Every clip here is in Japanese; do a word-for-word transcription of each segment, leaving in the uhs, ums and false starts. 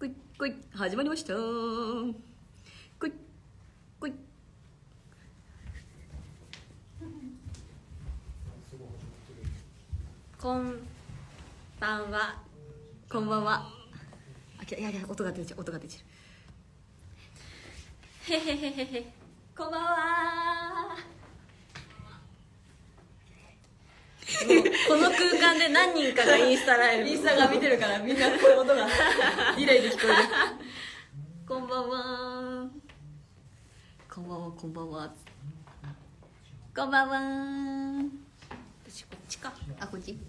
こいこい始まりました。こいこい。 こんばんは。 こんばんは。あ、いやいや音が出ちゃう音が出ちゃへへへへへ。こんばんは。この空間で何人かがインスタライブインスタが見てるからみんなこういう音がディレイで聞こえる。こんばんは。こんばんはこんばんは。こんばんは。 私こっちか。 あ、こっち。ちょ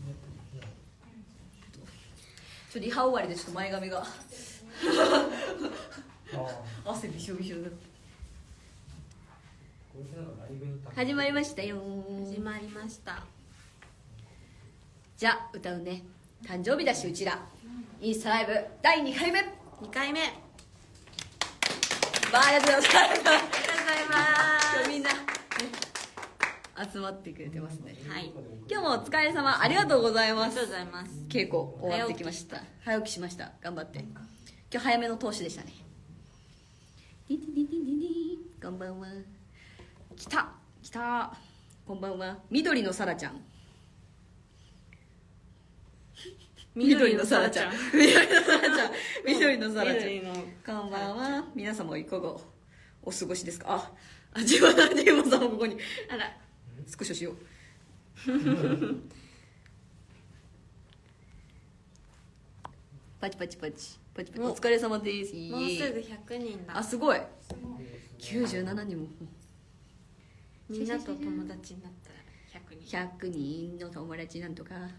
っとリハ終わりでちょっと前髪が汗びしょびしょだ。始まりましたよ。 始まりました。 じゃあ歌うね。誕生日だしうちらインスタライブだいにかいめにかいめ。 バーありがとうございます。 ありがとうございま今日みんな、ね、集まってくれてますね。 す。はい。 今日もお疲れ様ありがとうございあます。 りがとうございます。 稽古終わってきました。早起きしました。頑張って。今日早めの投資でしたね。ディディディディディディ。こんばんは。来た来た。こんばんは。緑のさらちゃん。緑のさらちゃん。緑のさらちゃん。緑のさらちゃん。 緑のこんばんは。皆様いかがお過ごしですか。あ、あ、ジマジマさんもここに。 あら。 スクショしよう。パチパチパチパチパチ。お疲れ様です。 もうすぐひゃくにんだ。 あ、すごい。きゅうじゅうななにんも。 みんなと友達になったらひゃくにん。 ひゃくにんの友達なんとか。なんだ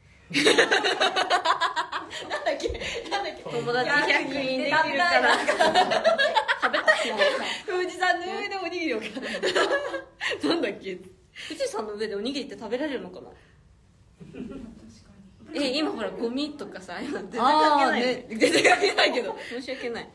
っけなんだっけ。 友達ひゃくにんできるから食べたいもん。 富士山の上でおにぎりをか。なんだっけ。 富士山の上でおにぎりって食べられるのかな。え、今ほらゴミとかさ、今全然関係ないよね。 全然関係ないけど。 申し訳ない。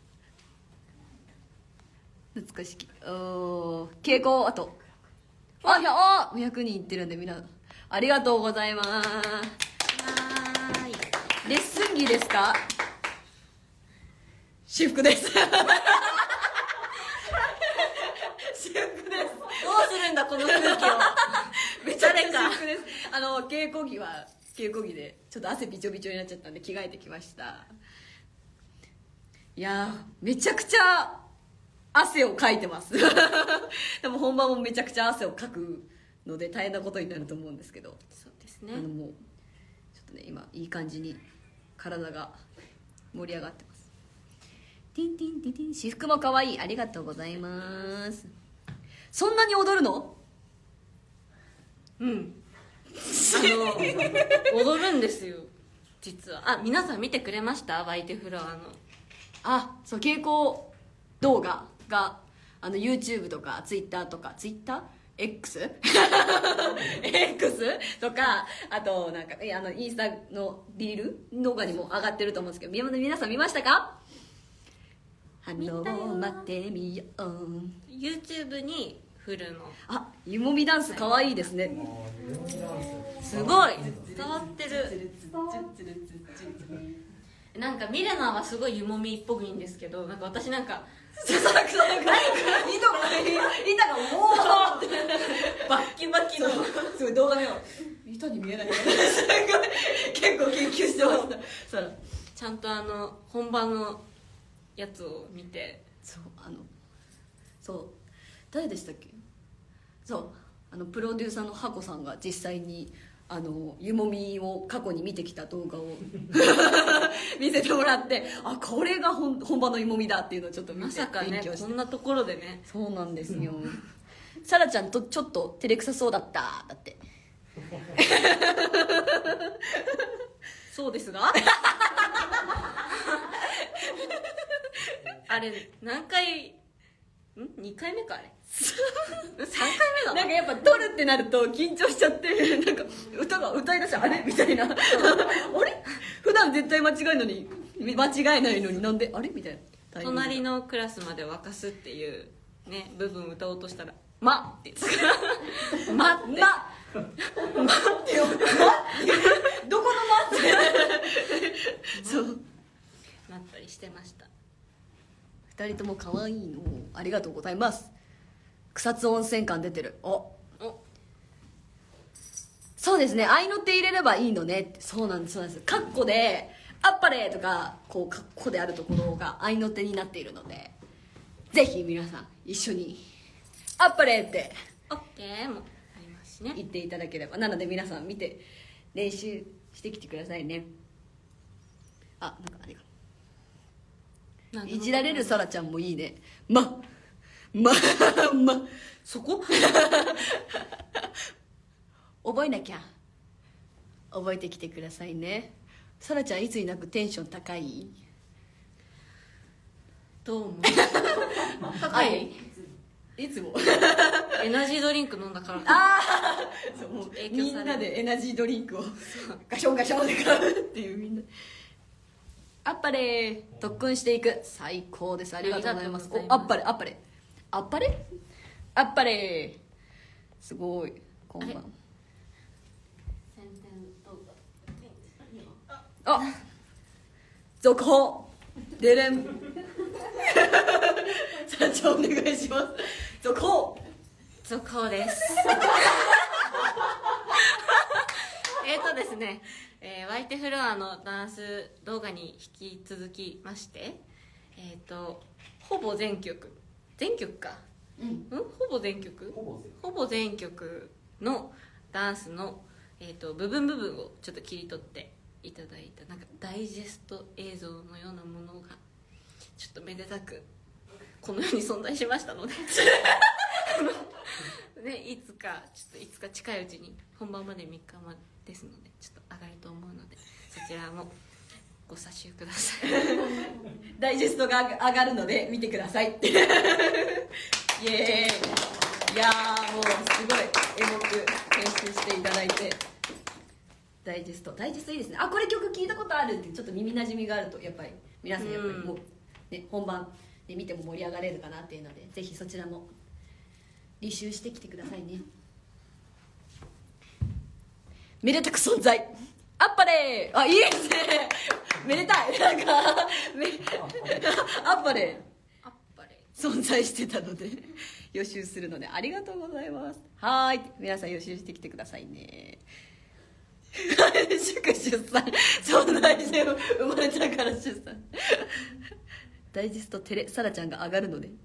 懐かしき。おー、稽古あと。あ、いや、あ、ひゃくにんいってるんで、みんな。ありがとうございます。 はーい。 レッスン着ですか。私服です。私服です。 どうするんだこの空気を。 めちゃくちゃ誰か私服です。あの稽古着は稽古着でちょっと汗びちょびちょになっちゃったんで着替えてきました。いやーめちゃくちゃ汗をかいてます。でも本番もめちゃくちゃ汗をかくので大変なことになると思うんですけど、 そうですね。 あのもうちょっとね今いい感じに体が盛り上がってます。ティンティンティンティン。私服も可愛い。ありがとうございます。そんなに踊るの？ うん。あの踊るんですよ実は。あ、皆さん見てくれました？ワイテフロアの。 あ、そう稽古動画があの YouTube とか Twitter とか Twitter？X？X とかあとなんかあのインスタのリール動画にも上がってると思うんですけど、皆皆さん見ましたか？反応を待ってみよう。 YouTube に振るの。 あ、湯もみダンス可愛いですね。 すごい伝わってる。なんかミレナはすごい湯もみっぽくいいんですけど、なんか私なんかささくさなんか糸が板がもうってバッキバキのすごい動画でも板に見えない。すごい結構研究してました。そうちゃんとあの本番のやつを見て。 そうあのそう誰でしたっけ。そうあのプロデューサーのハコさんが実際にあの湯もみを過去に見てきた動画を見せてもらって、あこれが本本場の湯もみだっていうのをちょっと見てまさかね勉強して。 こんなところでね。 そうなんですよ。サラちゃんとちょっと照れくさそうだっただって。 そうですがあれ何回んにかいめかあれさんかいめだなんかやっぱ撮るってなると緊張しちゃってなんか歌が歌い出してあれみたいなあれ普段絶対間違いのに間違えないのになんであれみたいな。 隣のクラスまで沸かすっていうね部分歌おうとしたら 「ま」って「ま」って「ま」待ってよ待ってどこの「ま」ってそうなったりしてました。 ふたりとも可愛いのありがとうございます。草津温泉館出てる。おおそうですね、合いの手入れればいいのねって。そうなんですそうなんです。カッコであっぱれとかこうカッコであるところが合いの手になっているので、ぜひ皆さん一緒にあっぱれってオッケーもありますしね。 言っていただければ。なので皆さん見て練習してきてくださいね。あ、なんかあれがいじられるさらちゃんもいいね。まままそこ覚えなきゃ。覚えてきてくださいね。さらちゃんいつになくテンション高い。 どう思う高いいつもエナジードリンク飲んだからああそうもう影響みされるんなでエナジードリンクをガションガションで買うっていう。みんなあっぱれ特訓していく。最高です。ありがとうございます。 ありがとうございますおあっぱれあっぱれあっぱれあっぱれすごい。こんばん宣伝動画あ続報でれん社長お願いします。続報続報ですえっとですね、えー、ワイテフロアのダンス動画に引き続きまして、えっ、ー、とほぼ全曲全曲かうんんほぼ全曲ほぼ全ほぼ全曲のダンスの、えー、と部分部分をちょっと切り取っていただいたなんかダイジェスト映像のようなものがちょっとめでたくこの世に存在しましたのでね、いつかちょっといつか近いうちに本番までみっかまえですのでちょっと上がると思うのでそちらもご査集くださいダイジェストが上がるので見てくださいイエーイ。いやーもうすごいエモく編集していただいて。ダイジェストダイジェストいいですね。あこれ曲聞いたことあるってちょっと耳なじみがあるとやっぱり皆さんやっぱりもう、ね、本番で見ても盛り上がれるかなっていうのでぜひそちらも履修してきてくださいね。めでたく存在あっぱれあいいですねめでたいなんかめあっぱれあっぱれ存在してたので予習するのでありがとうございます。はーい皆さん予習してきてくださいね祝出産そう大事よ生まれたから出産ダイジェストテレサラちゃんが上がるので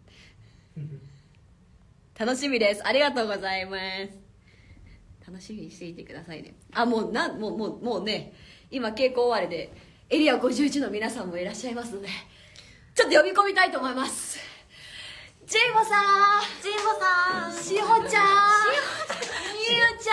楽しみです。ありがとうございます。楽しみにしていてくださいね。あもうなんもうもうもうね今稽古終わりでエリアごじゅういちの皆さんもいらっしゃいますのでちょっと呼び込みたいと思います。ジンボさんジンボさんしほちゃんみゆちゃ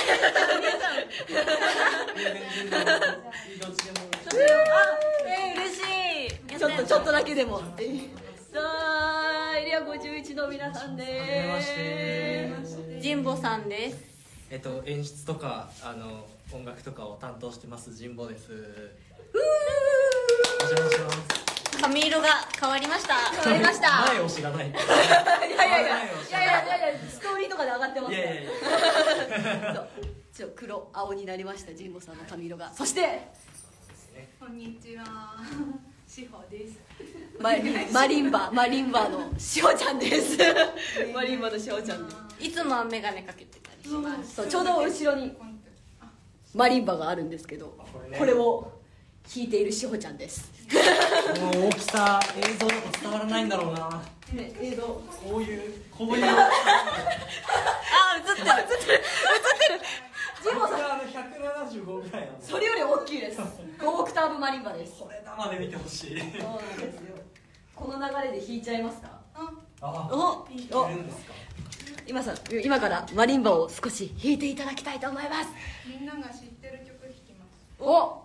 えー、嬉しいんちょっとちょっとだけでもさあエリアごじゅういちの皆さんではじめましてジンボさんです。 えっと演出とかあの音楽とかを担当してます神保です。お邪魔します。 髪色が変わりました変わりました前を知らない。いいやいやいやいやいやいやいやストーリーとかで上がってますいやいやいや。 そうちょ黒青になりました神保さんの髪色が。そしてこんにちは、しほです。 ママリンバマリンバのしほちゃんですマリンバのしほちゃんです。 いつも眼鏡かけてたりします。 そうちょうど後ろにマリンバがあるんですけどこれねこれを弾いているしほちゃんです。 もう大きさ映像だと伝わらないんだろうな。 ね映像こういうこういう。 あ、映ってる映ってる映ってるジンボさんあのひゃくななじゅうごぐらいなんで。 それより大きいです。ごオクターブマリンバです。 これ生で見てほしい。 そうなんですよ。この流れで弾いちゃいますか。 あ、 おいおるんですか。 今さ今からマリンバを少し弾いていただきたいと思います。 みんなが知ってる曲弾きます。 お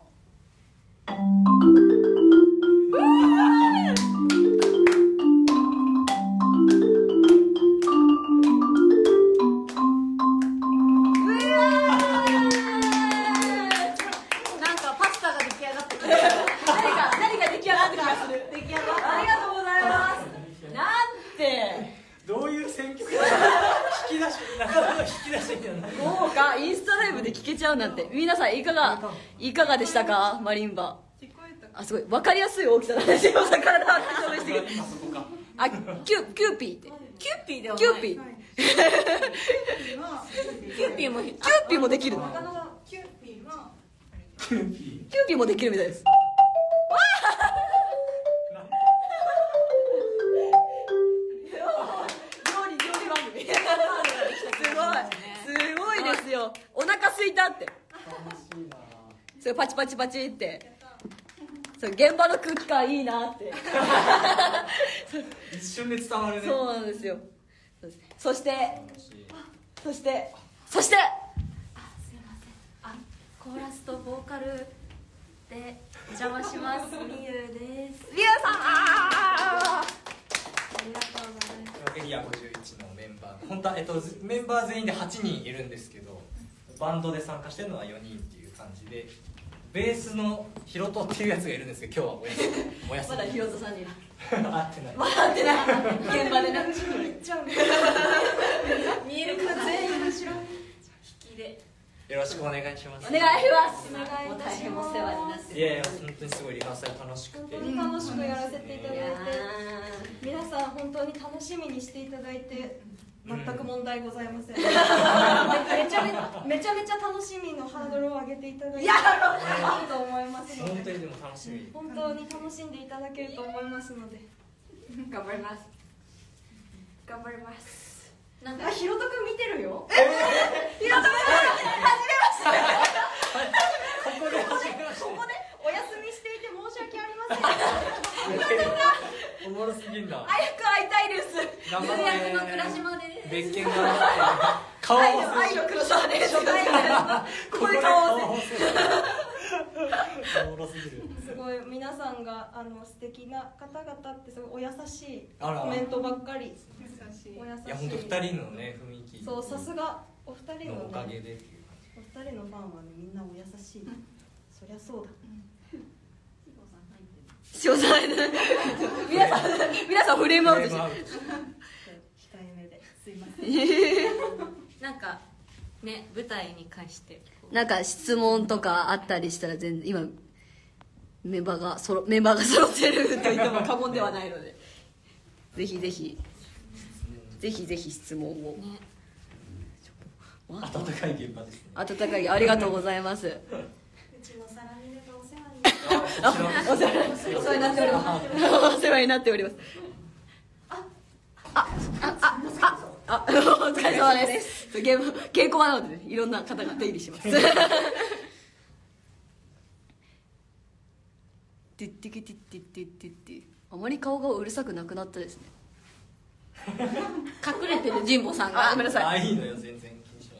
なんかパスタが出来上がってくる何か何か出来上がってきまする。 出来上がっありがとうございます。なんてどういう選曲だ。引き出し、なかなか引き出しじゃない。 豪華インスタライブで聴けちゃうなんて。皆さんいかがいかがでしたかマリンバ。 聞こえたかあすごい分かりやすい大きさなんですよ体を証明してくるあそこかあキュキューピーってキューピーではないキューピーキューピーもキューピーもできる他のキューピーはキューピキューピーもできるみたいです料理料理番組すごいすごいですよお腹すいたってー楽しいなそれパチパチパチってそれ現場の空気感いいなって一瞬で伝わるねそうなんですよそして楽しいそしてそしてすいませんあコーラスとボーカルでお邪魔しますみゆですみゆさんあありがとうございますエリアごじゅういちのメンバー本当は、えっと、メンバー全員ではちにんいるんですけどバンドで参加してるのはよにんっていう感じでベースのヒロトっていうやつがいるんですけど今日はお休みお休みまだヒロトさんにいる会ってない笑ってない現場でな見えるかな全員後ろ引きでよろしくお願いしますお願いしますお願いいたしますもう大変お世話になっていやいや本当にすごいリハーサル楽しくて本当に楽しくやらせていただいていや皆さん本当に楽しみにしていただいて全く問題ございません、めちゃめめちゃめちゃ楽しみのハードルを上げていただいていいと思いますので本当にでも楽しみ本当に楽しんでいただけると思いますので頑張ります頑張りますなんかあ、ひろとくん見てるよヒロトここで始めましここでお休みしていて申し訳ありませんたおもろすぎんだ早く会いたいです頑張って役の倉島で別件があって顔愛合わせの愛の黒沢ですここで顔合わせおもろすぎるすごい皆さんがあの素敵な方々ってすごいお優しいあらコメントばっかり優しいお優しいいや本当二人のね雰囲気そうさすがお二人ののおかげねでっていう感じお二人のファンはねみんなお優しい、そりゃそうだ詳細で皆さん皆さんフレームアウトしてフレームアウト控えめですいませんなんかね舞台に関してこうなんか質問とかあったりしたら全然今メンバーがそろメンバーが揃ってると言っても過言ではないのでぜひぜひぜひぜひ質問をねわ温かい現場ですね温かいありがとうございますうちのサラミネがお世話になってあこちらお世話になっておりますお世話になっておりますあああああお疲れ様ですゲーム稽古場なので、ね、いろんな方が出入りしますティッティキティッティッティッティッティあまり顔がうるさくなくなったですね隠れてる神保さんがごめんなさいあいいのよ全然気にしない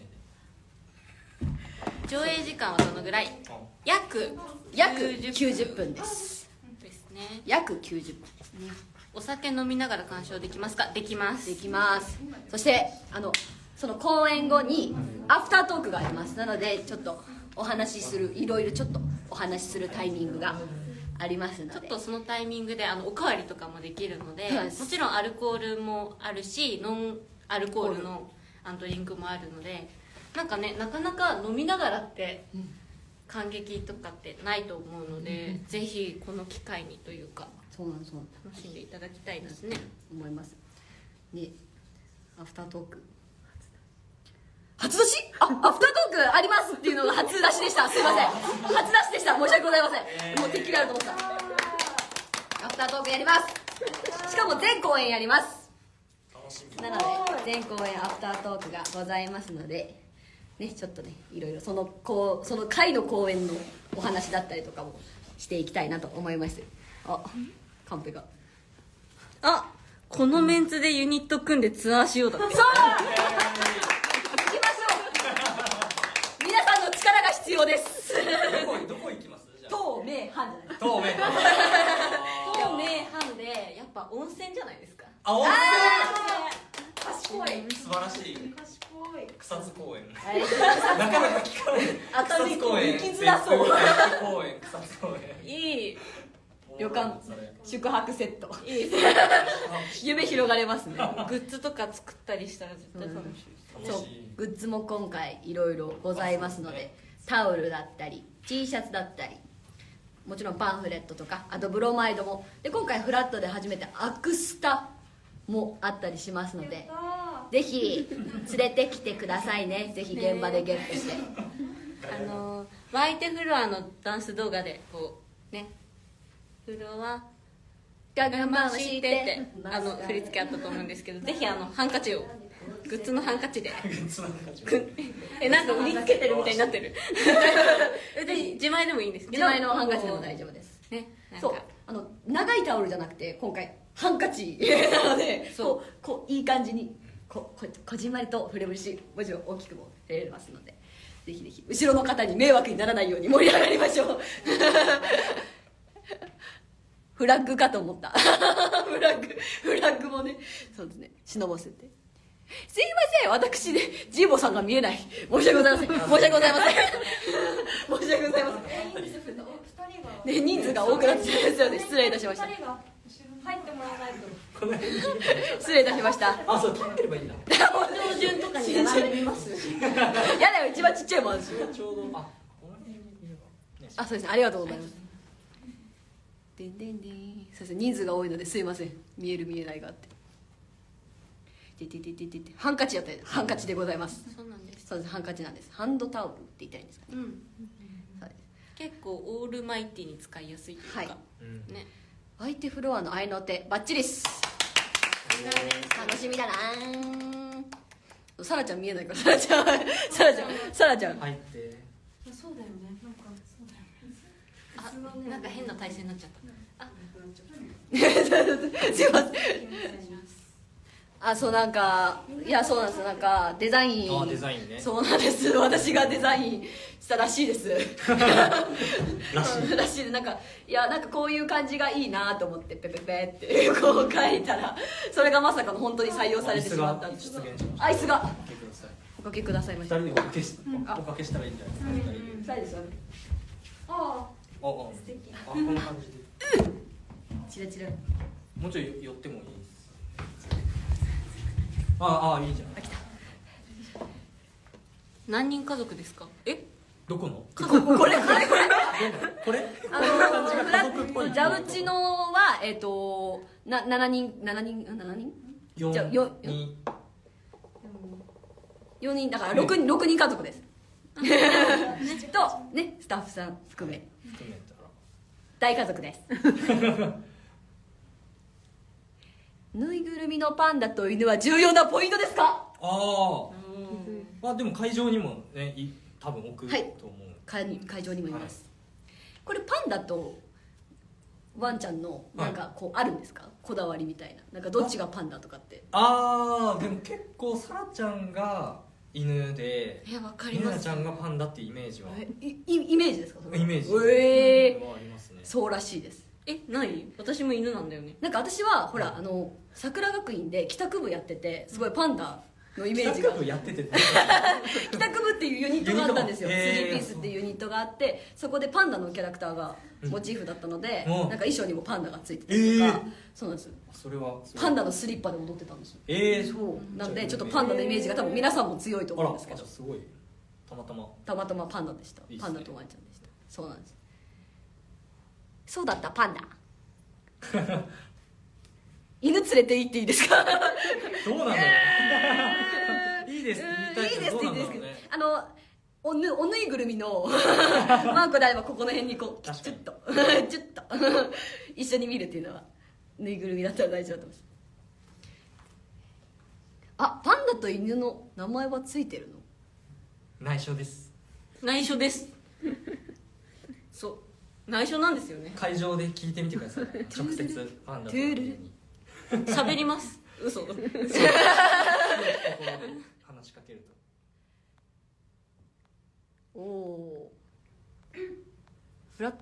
で上映時間はどのぐらい約約きゅうじゅっぷんですですね約きゅうじゅっぷんですねお酒飲みながら鑑賞できますかできますできますそしてあのその公演後にアフタートークがありますなのでちょっとお話しするいろいろちょっとお話しするタイミングがありますのでちょっとそのタイミングであのおかわりとかもできるので、 はいもちろんアルコールもあるしノンアルコールのあのドリンクもあるのでなんかねなかなか飲みながらって感激とかってないと思うので、ぜひこの機会にというかそうなんそうなん楽しんでいただきたいですね思いますねアフタートーク初出しあアフタートークありますっていうのが初出しでしたすいません初出しでした申し訳ございませんもうてっきりあると思ったアフタートークやりますしかも全公演やります楽しみなので全公演アフタートークがございますのでねちょっとねいろいろそのこうその回の公演のお話だったりとかもしていきたいなと思いますあカンペがあこのメンツでユニット組んでツアーしようだってそう行きましょう皆さんの力が必要ですどこどこ行きますじゃあ透明版じゃない透明透明版でやっぱ温泉じゃないですかあ温賢い泉素晴らしい賢い草津公園あれなかなか聞かない熱海公園行きづらそう公園草津公園いい旅館それ宿泊セットいい夢広がれますねグッズとか作ったりしたら絶対楽しいそう楽しいグッズも今回いろいろございますのでタオルだったり T シャツだったりもちろんパンフレットとか、あとブロマイドもで、今回フラットで初めてアクスタもあったりしますので、ぜひ連れてきてくださいね。ぜひ現場でゲットして、 あのワイテフロアのダンス動画でこうね、フロアガガ回してってあの振り付けあったと思うんですけど、ぜひあのハンカチをグッズのハンカチでえなんか売りつけてるみたいになってるぜひ自前でもいいんですけど、 自前のハンカチでも大丈夫ですね。なんそうかあの長いタオルじゃなくて今回ハンカチなので、 そうこうこういい感じにこここじんまりと触れるし、もちろん大きくも触れますので、ぜひぜひ後ろの方に迷惑にならないように盛り上がりましょうフラッグかと思ったフラッグフラッグもね、そうですね、忍ばせて、すいません、私ねジーボさんが見えない、申し訳ございません申し訳ございません申し訳ございませんね、人数が多くなってしまいますよね、失礼いたしましたふたりが入ってもらわないと。 この辺にいる失礼いたしましたあ、そう、立ってればいいんだ。 標準とかに並んでみますやだよ、一番ちっちゃいもんあるし。 ちょうど、あ、この辺にいればね。 あ、そうですね、ありがとうございます。でんでんでん、そうですね、人数が多いのですいません、見える見えないがあって。でででででで、ハンカチやったらハンカチでございます。 そうなんです、 そうです、ハンカチなんです。ハンドタオルって言ったらいいんですかね。 うん、 そうです。 結構オールマイティに使いやすいというか、 はいうんね、 相手フロアの合いの手バッチリっす。楽しみだなー。サラちゃん見えないから、サラちゃんサラちゃんサラちゃん入って。 そうだよね。なんかそうだよね。 あ、なんか変な体勢になっちゃったあすいません。あ、そう、なんかいや、そうなんです、なんかデザイン、 あ、デザインね。 そうなんです、私がデザインしたらしいですらしい。 らしい。なんかいや、なんかこういう感じがいいなと思ってペペペってこう書いたら、それがまさかの本当に採用されてしまったんです。 出現しました。 アイスがおかけください。 おかけくださいました。 二人でおかけし、おかけしたらいいんじゃないですか。二人で。 二人ですよね。 ああ、あ、素敵。あ、こんな感じで。 チラチラ。 もうちょい寄ってもいいです。ああ、いいじゃん。 何人家族ですか？え、 どこの？ これこれこれこれ？ あのー、フラット蛇口のはえっ、ー、とな七人七人七人四じゃあよに四人だから六人六人家族ですとね、スタッフさん含め含めたら大家族ですぬいぐるみのパンダと犬は重要なポイントですか？ ああ、まあでも会場にもね、い多分置くはいと思う。 会会場にもいます、これパンダとワンちゃんのなんかこうあるんですか、こだわりみたいな、なんかどっちがパンダとかって。 ああ、でも結構サラちゃんが犬で、 え、わかりみます。 なちゃんがパンダっていうイメージは、 えいイイメージですか？それイメージええはありますね。 そうらしいです。 え、ない？私も犬なんだよね。 なんか私はほらあの桜学院で帰宅部やってて、すごいパンダのイメージが、 企画やってて、 帰宅部っていうユニットがあったんですよ。スユニットリーピースっていうユニットがあって、そこでパンダのキャラクターがモチーフだったので、 うんなんか衣装にもパンダがついてたりとか、 えーそうなんです。 それはパンダのスリッパで踊ってたんですよ。 ええー、 そうなんでちょっとパンダのイメージが多分皆さんも強いとあら、 思うんですけど、 あすごいたまたま。 たまたまパンダでした。 いいっすねパンダとワンちゃんでした。そうなんです。そうだった、パンダ犬連れて行っていいですか？ どうなんだろう。いいですって言いたいけど、どうなんだろうね。 あのおぬおぬいぐるみのマークであればここの辺にこう確かにチュッとチュッと一緒に見るっていうのはぬいぐるみだったら大丈夫だと思います。あ、パンダと犬の名前はついてるの？ 内緒です。 内緒です。そう、内緒なんですよね。 会場で聞いてみてください。直接パンダと犬に喋ります。嘘。 心で話しかけると。 おおー、フラット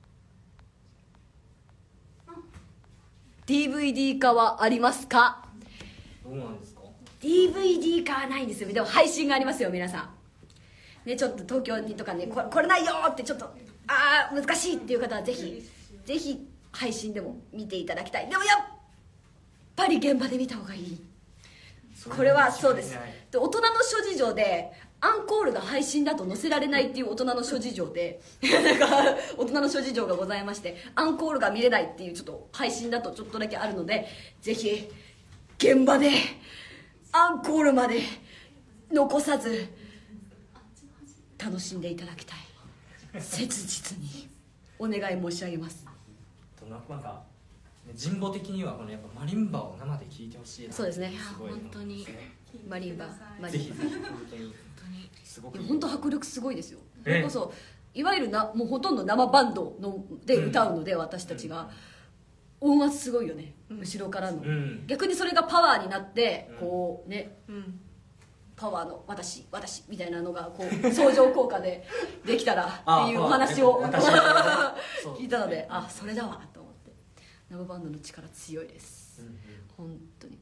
ディーブイディー 化はありますか？ どうなんですか？ ディーブイディー 化はないんですよ。でも配信がありますよ、皆さんね。ちょっと東京にとかね、これ、これないよってちょっとああ難しいっていう方はぜひぜひ配信でも見ていただきたい。でもやっぱり現場で見た方がいい。これはそうです。で、大人の諸事情でアンコールが配信だと載せられないっていう大人の諸事情でなんか大人の諸事情がございまして、アンコールが見れないっていうちょっと配信だとちょっとだけあるので、ぜひ現場でアンコールまで残さず楽しんでいただきたい、切実にお願い申し上げます。 となんか人望的にはこのやっぱマリンバを生で聴いてほしいな。 そうですね、 すごい本当にマリンバマぜひぜひリンバ本当にすごくいい。 本当迫力すごいですよ。そえれこそいわゆるなもうほとんど生バンドので歌うので、私たちが音圧すごいよね、後ろからの、 うん逆にそれがパワーになってこうね、 うんパワーの私私みたいなのがこう相乗効果でできたらあっていうお話を私はそう聞いたので、あそれだわと思って。生バンドの力強いです、 うんうん本当に。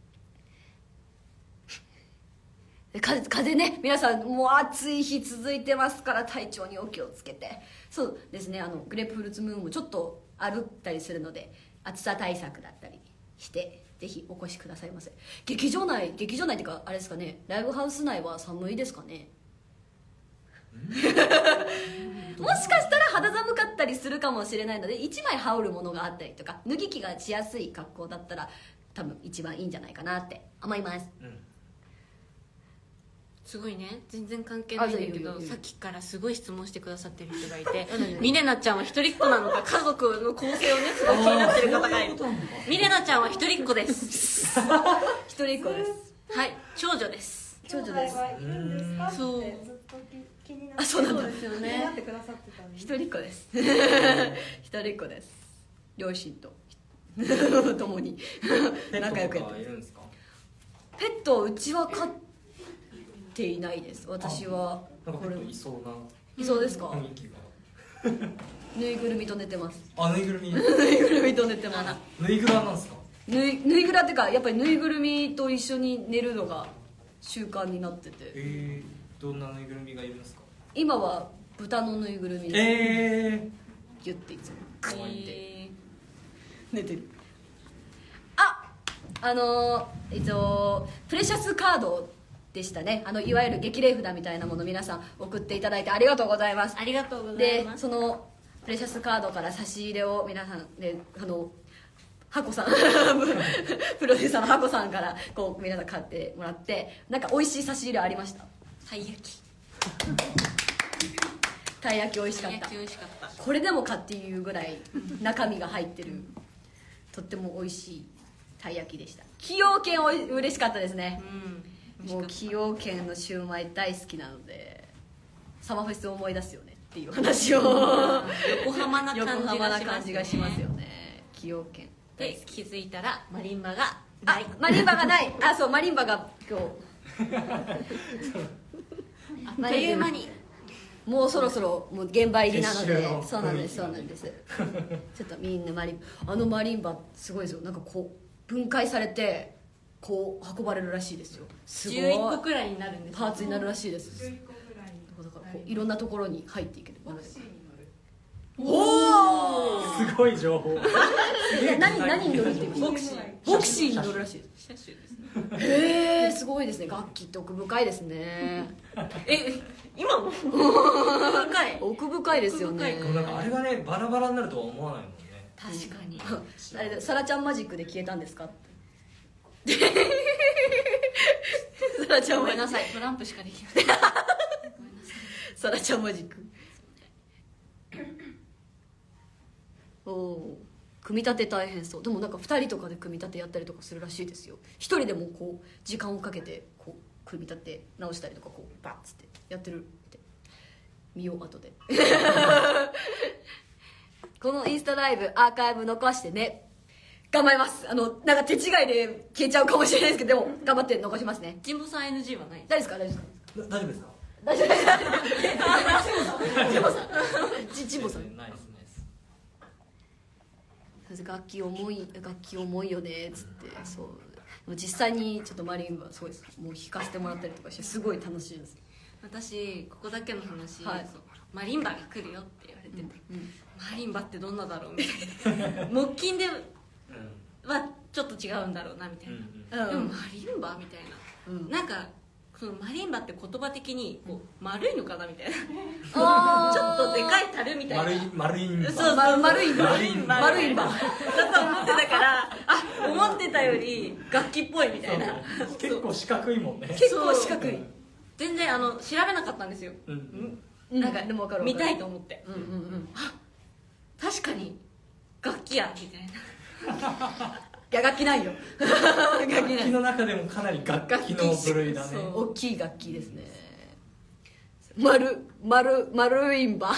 で風風ね、皆さんもう暑い日続いてますから体調にお気をつけて。そうですね、あのグレープフルーツムーンもちょっと歩ったりするので暑さ対策だったりしてぜひお越しくださいませ。劇場内劇場内っていうかあれですかね、ライブハウス内は寒いですかねもしかしたら肌寒かったりするかもしれないのでいちまい羽織るものがあったりとか脱ぎ着がしやすい格好だったら多分一番いいんじゃないかなって思います。 うんすごいね、全然関係ないんだけあいいよいいよいいよどさっきからすごい質問してくださってる人がいて何々 ミレナちゃんは一人っ子なのか家族の構成をねすごい気になってる方がいる。ミレナちゃんは一人っ子です一人っ子です。 はい長女です。 長女です。 兄弟はいるんですかってそうずっと気になってあそうなんだそうですよ気になねってくださってたんで一人っ子です一人っ子です。両親と共に仲良くやってペットとかいるんですか？ ペットうちは飼っていないです。私はなんかペこれットいそうないそうですか。 雰囲気が。 ぬいぐるみと寝てます。 あ、ぬいぐるみ。 ぬいぐるみと寝てます。 ぬいぐらなんですか？ ぬいぬいぐらっていうかやっぱりぬいぐるみと一緒に寝るのが習慣になってて、 えー、どんなぬいぐるみがいるんですか？ 今は豚のぬいぐるみでえギュッていつもグインってえ寝てる。ああのー、えっとプレシャスカードでしたね。あのいわゆる激励札みたいなもの皆さん送っていただいてありがとうございます。 ー、ありがとうございでます。 そのプレシャスカードから差し入れを皆さんであのハコさんプロデューサーのハコさんからこう皆さん買ってもらってなんか美味しい差し入れありました。 たい焼きたい焼き美味しかったたい焼き美味しかった。 これでもかっていうぐらい中身が入ってるとっても美味しいたい焼きでした。崎陽軒おい嬉しかったですね。 うんもう崎陽軒のシュウマイ大好きなのでサマフェスを思い出すよねっていう話を横浜な感じがしますね。 横浜な感じがしますよね。崎陽軒大好き。 で気づいたらマリンバがあない。 マリンバがない。あそうマリンバが今日あっという間にもうそろそろもう現場入りなので撤収のそうなんですそうなんですちょっとみんなマリンあのマリンバすごいですよ。なんかこう分解されてこう運ばれるらしいですよ。すごいじゅういっこくらいになるんです。 パーツになるらしいです。 じゅういっこぐらいだからこういろんなところに入っていける。 ボクシーに乗る。 おおすごい情報。 何何に乗るっていうボクシーボクシーに乗るらしいです。 車種ですね。 へえすごいですね。楽器って奥深いですね。 え今も深い。 奥深いですよね。 奥でもなんかあれがねバラバラになるとは思わないもんね。 確かに。 あれでサラちゃんマジックで消えたんですかってサラちゃんマジックごめんなさいトランプしかできない。 サラちゃんマジックおお組み立て大変そう。でもなんかふたりとかで組み立てやったりとかするらしいですよ。ひとりでもこう時間をかけてこう組み立て直したりとかこうバッつってやってるって見よう後でこのインスタライブアーカイブ残してね頑張ります。あのなんか手違いで消えちゃうかもしれないですけどでも頑張って残しますね。 ジンボさん エヌジー はない。 大丈夫ですか大丈夫ですか大丈夫ですか？ 大丈夫ですジンボさんジジンボさんナイスナイス。 楽器重い楽器重いよねっつってそうでも実際にちょっとマリンバすごいですもう弾かせてもらったりとかしてすごい楽しいです。 私ここだけの話、 はいそうマリンバが来るよって言われてて、 うんマリンバってどんなだろうみたいな木琴でうんはちょっと違うんだろうなみたいな、 うんうんでもマリンバみたいな、 うんなんかそのマリンバって言葉的にこう丸いのかなみたいなあーちょっとでかい樽みたいな丸い丸いんばそうそうま丸いんば丸いんば丸いんばだと思ってたからあ思ってたより楽器っぽいみたいなそう結構四角いもんね。 結構四角い。 全然あの調べなかったんですよ、 うんうんなんかでも分かる分かる見たいと思ってうんうんうん確かに楽器やみたいないや楽器ないよ楽器楽ない器の中でもかなり楽器の部類だね。 そう大きい楽器ですね。丸丸丸いんば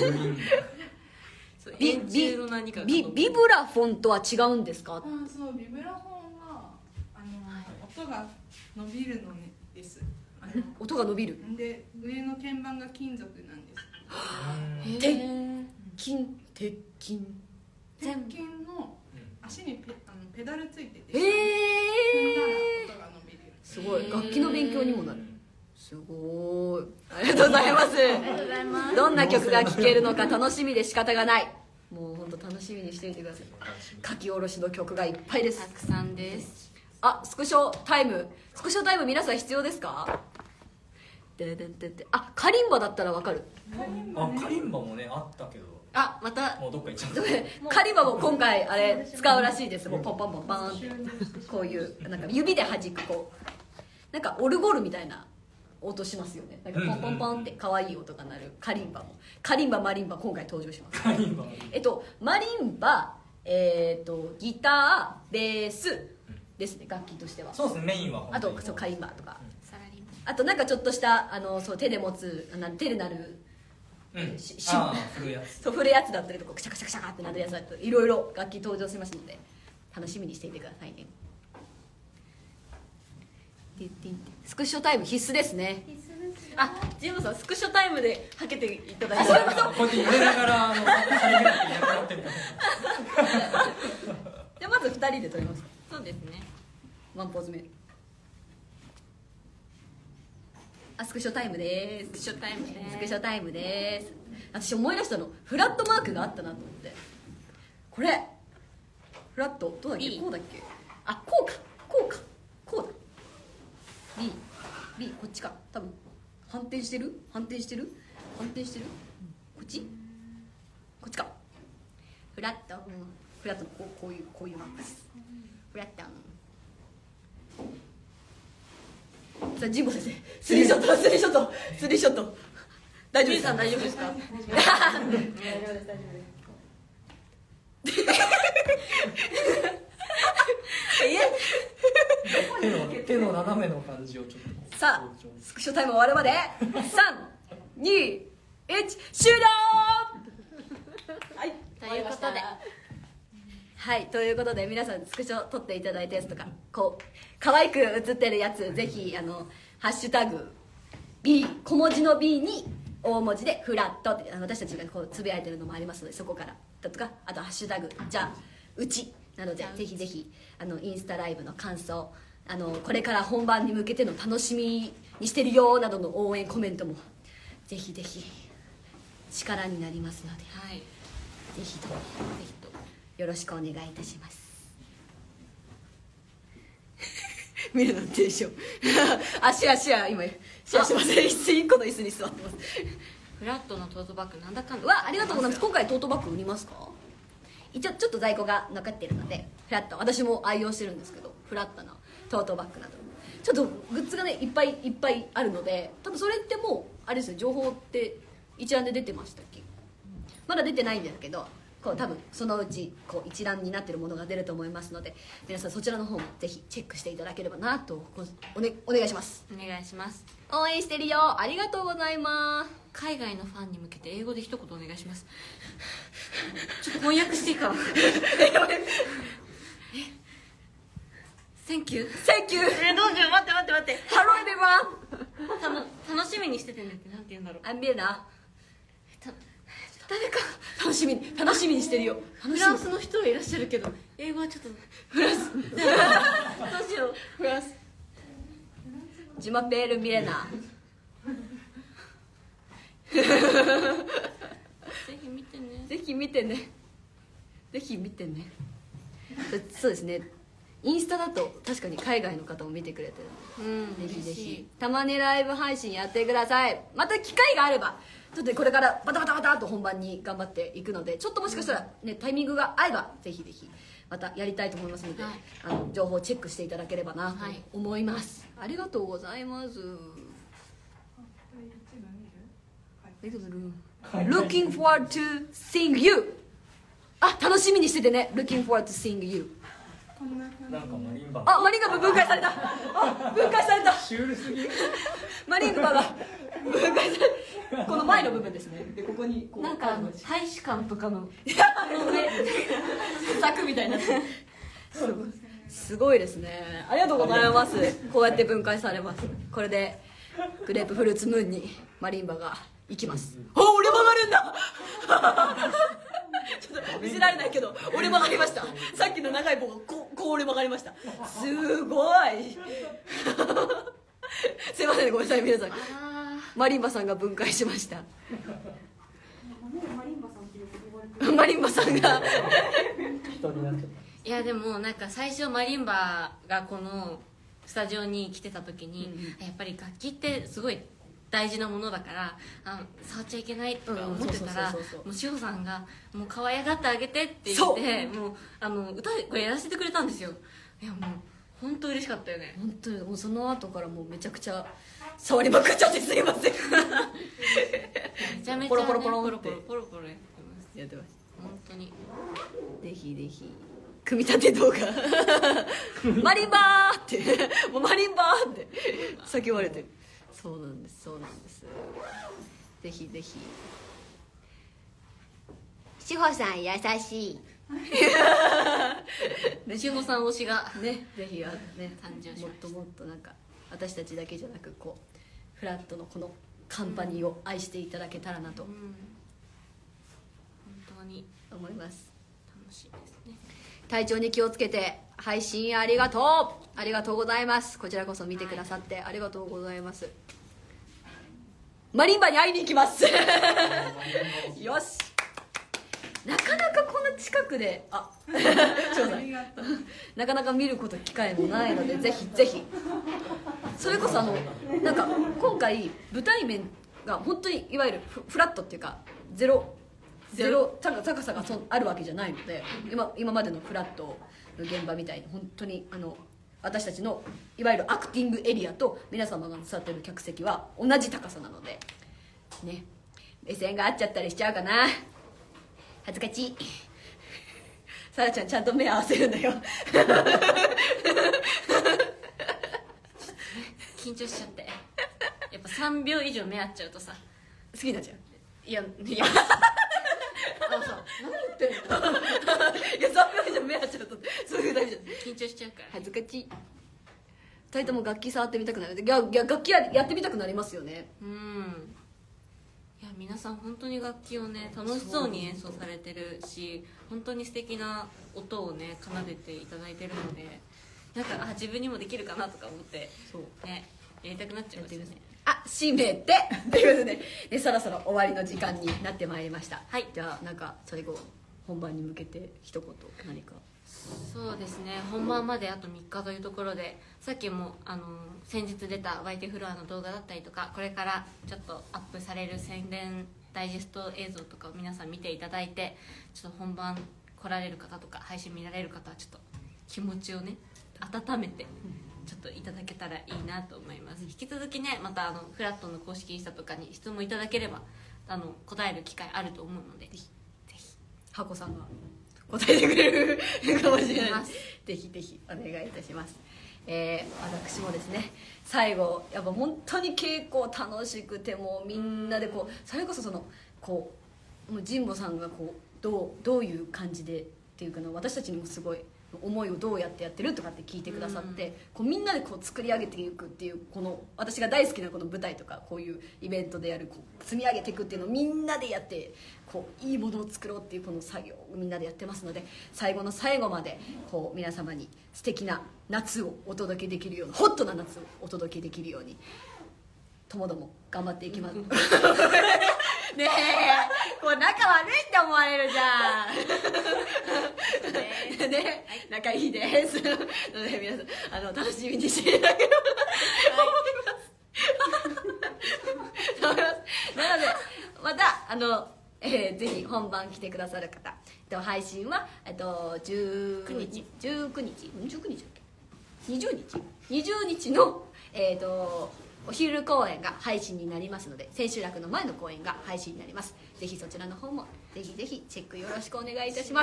そうビ円柱の何かがビビブラフォンとは違うんですか？ あそうビブラフォンはあの音が伸びるのねですあの音が伸びる。 で上の鍵盤が金属なんです鉄筋鉄筋鉄筋の足にペあのペダルついててえ踏んだらー、 音が伸びるよすごい楽器の勉強にもなる。すごいありがとうございます。 ありがとうございますどんな曲が聴けるのか楽しみで仕方がない。もう本当楽しみにしていてください。書き下ろしの曲がいっぱいですた。くさんですあ、スクショタイムスクショタイム皆さん必要ですか？でででであ、カリンバだったらわかる。 あカリンバもねあったけどあまたもうどっか行っちゃった。 カリンバも今回あれ使うらしいです。もうポンポンポンポンってこういうなんか指で弾くこうなんかオルゴールみたいな音しますよね。なんかポンポンポンって可愛い音が鳴るカリンバもカリンバマリンバ今回登場します。 カリンバもえっとマリンバえー、っとギターベースですね楽器としては。 そうですねメインはあとそうカリンバとかサラリーマンあとなんかちょっとしたあのそう手で持つあの手で鳴るうんしああ振るやつ。 そう振るやつだったりとかクシャクシャクシャってなるやつだったりいろいろ楽器登場しますので楽しみにしていてくださいね。ティッティンティンスクショタイム必須ですね。 あジムさんスクショタイムではけていただいてこうやって揺れながらあのさりげなくいなくなってるから。 じゃあまずふたりで撮ります。 そうですねワンポーズ目あスクショタイムでスクショタイムすねスクショタイムです。私思い出したのフラットマークがあったなと思ってこれフラットどうだっけ B こうだっけあこうかこうかこうだ B B こっちか多分反転してる反転してる反転してるこっちこっちかフラット、うん、フラットのこうこういうこういうマークですフラットさあ神保先生スリーショットスリーショットスリーショット大丈夫ですかジムさん大丈夫ですか大丈夫です大丈夫です手の手の斜めの感じをちょっとさあスクショタイム終わるまでさんにいち終了はいということではいということで皆さんスクショ撮っていただいたやつとかこう可愛く写ってるやつぜひあのハッシュタグ B 小文字の B に大文字でフラットってあの私たちがこうつぶやいてるのもありますのでそこからだとかあとハッシュタグじゃあうちなのでぜひぜひあのインスタライブの感想あのこれから本番に向けての楽しみにしてるよなどの応援コメントもぜひぜひ力になりますのではいぜひともぜひとよろしくお願いいたします見るのテンション足足は今シェアしてますいっこの椅子に座ってますフラットのトートバッグなんだかんだうわありがとうございます今回トートバッグ売りますか一応ちょっと在庫が残ってるのでフラット私も愛用してるんですけどフラットのトートバッグなどちょっとグッズがねいっぱいいっぱいあるので多分それってもうあれですね情報って一覧で出てましたっけまだ出てないんですけどこう多分そのうちこう一覧になってるものが出ると思いますので皆さんそちらの方もぜひチェックしていただければなとお,、ね、お願いしますお願いします応援してるよありがとうございます海外のファンに向けて英語で一言お願いしますちょっと翻訳していいかなセンキューセンキューえどうしよう待って待って待ってハローエビバンたの楽しみにしててねってなんて言うんだろうあ見えるなた誰か楽しみに楽しみにしてるよ楽しみフランスの人はいらっしゃるけど英語はちょっとフランスどうしようフランスジマペールミレナぜひ見てねぜひ見てねぜひ見てねそそうですねインスタだと確かに海外の方も見てくれてるうんので、ぜひぜ嬉しいひたまにライブ配信やってください。また機会があればちょっとこれからバタバタバタっと本番に頑張っていくので、ちょっともしかしたらねタイミングが合えばぜひぜひまたやりたいと思いますので、 はいあの情報をチェックしていただければなとはい思います、ありがとうございます。Looking forward to seeing you。 あ、楽しみにしててね。 Looking forward to seeing you。 こんな感じ。 なんかマリンバあ、マリンバ分解された。あ、分解された。 シュールすぎ。 マリンバが分解された。この前の部分ですね。でここにこうなんかあの大使館とかの柵みたいになってる。すごいすごいですね。ありがとうございます。こうやって分解されます。これでグレープフルーツムーンにマリンバが行きます。あ、俺曲がるんだ。ちょっと見せられないけど俺曲がりました。さっきの長い棒がこう、こう俺曲がりました。すごい。すいません、ごめんなさい皆さん。マリンバさんが分解しました。マリンバさんが人になっちゃっいやでもなんか最初マリンバがこのスタジオに来てた時に、やっぱり楽器ってすごい大事なものだからあ触っちゃいけないとか思ってたら、 うんそうそうそうそうもう志保さんが「もう可愛がってあげて」って言そうってもうあの歌これやらせてくれたんですよ。いやもう本当嬉しかったよね。 本当にもうその後からもうめちゃくちゃ触りまくっちゃってすいません。 めちゃめちゃ、ね、 ポロポロポロンってポロポロポロやってます。 やってます。 本当にぜひぜひ組み立て動画マリンバーってもうマリンバーって叫ばれてる。そうなんですそうなんです。ぜひぜひ。志保さん優しいね、志保さん推しがね、ぜひあね誕生しましたもっともっとなんか私たちだけじゃなくこうフラットのこのカンパニーを愛していただけたらなとうん、本当に思います。 楽しいですね。 体調に気をつけて配信ありがとうありがとうございます。こちらこそ見てくださってありがとうございます。マリンバに会いに行きますよし。なかなかこんな近くであそうだありがとう。 なかなか見ること機会もないのでぜひぜひ。それこそあのなんか今回舞台面が本当にいわゆるフフラットっていうかゼロゼロ高高さがそあるわけじゃないので、今今までのフラットの現場みたいに本当にあの私たちのいわゆるアクティングエリアと皆様が座ってる客席は同じ高さなのでね、目線が合っちゃったりしちゃうかな。恥ずかしい。さらちゃんちゃんと目合わせるんだよ緊張しちゃってやっぱさんびょう以上目合っちゃうとさ好きになっちゃう。 いやいやあのさ何言ってんのいやさんびょう以上目合っちゃうとそういう大事だ。 緊張しちゃうから恥ずかしい。ふたりとも楽器触ってみたくなる。いやいや楽器ややってみたくなりますよね。 うんいや皆さん本当に楽器をね楽しそうに演奏されてるし本当に素敵な音をね奏でていただいてるのでなんかあ自分にもできるかなとか思ってそうねやりたくなっちゃいますよね。 あ閉めてということで、ね、そろそろ終わりの時間になってまいりました。 はいじゃあなんか最後本番に向けて一言何か。 そうですね本番まであとみっかというところでさっきもあの先日出たワイテフロアの動画だったりとかこれからちょっとアップされる宣伝ダイジェスト映像とかを皆さん見ていただいてちょっと本番来られる方とか配信見られる方はちょっと気持ちをね温めてちょっといただけたらいいなと思います。引き続きねまたあのフラットの公式インスタとかに質問いただければあの答える機会あると思うのでぜひぜひハコさんが答えてくれるかもしれないますぜひぜひお願いいたします。えー、私もですね最後やっぱ本当に稽古楽しくてもうみんなでこうそれこそそのこうもう神保さんがこうどうどういう感じでっていうかな私たちにもすごい思いをどうやってやってるとかって聞いてくださって、うん、こうみんなでこう作り上げていくっていうこの私が大好きなこの舞台とかこういうイベントでやるこう積み上げていくっていうのをみんなでやってこういいものを作ろうっていうこの作業をみんなでやってますので最後の最後までこう皆様に素敵な夏をお届けできるようなホットな夏をお届けできるようにともども頑張っていきます、うん、ねえもう仲悪いって思われるじゃんね、仲いいですので皆さんあの楽しみにしていただければと思います。なのでまたあの、えー、ぜひ本番来てくださる方、えっと、配信は、えっと、じゅうくにちじゅうくにちじゅうくにちだっけにじゅうにちにじゅうにちの、えー、とお昼公演が配信になりますので、千秋楽の前の公演が配信になります。ぜひそちらの方もぜひぜひチェックよろしくお願いいたします。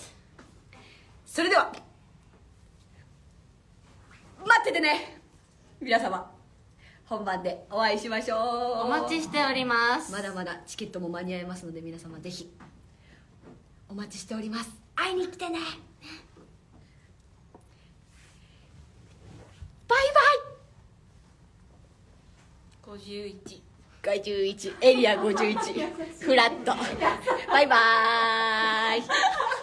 それでは待っててね皆様、本番でお会いしましょう。 お待ちしております。 まだまだチケットも間に合いますので皆様ぜひお待ちしております。会いに来てね。バイバイ。 ごじゅういちごじゅういちエリアごじゅういちフラットバイバーイ